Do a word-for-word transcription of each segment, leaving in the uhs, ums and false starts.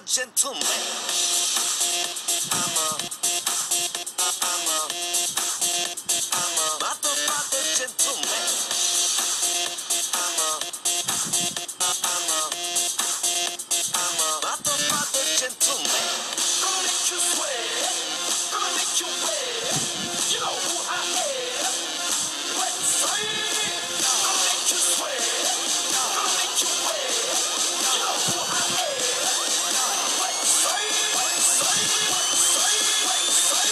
gentleman. I'm a, I'm a, I'm a motherfucker gentleman. I'm a, I'm a, I'm a motherfucker gentleman. Gonna make you sweat, gonna make you wet. You know who I am. Let's say, gonna make you sweat, gonna make you wet. You know who I am. Let's say, let's say, let's say, let's say,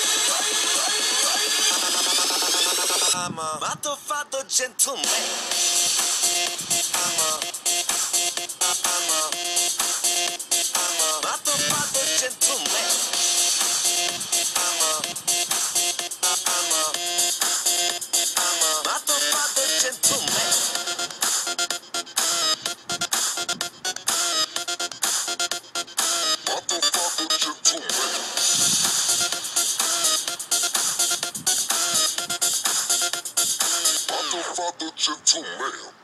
let's say. I'm a motherfucker gentleman. I'm a, I'm a, I'm a motherfucker gentleman. I'm a, I'm a, I'm a motherfucker gentleman. Motherfucker gentleman. Motherfucker gentleman.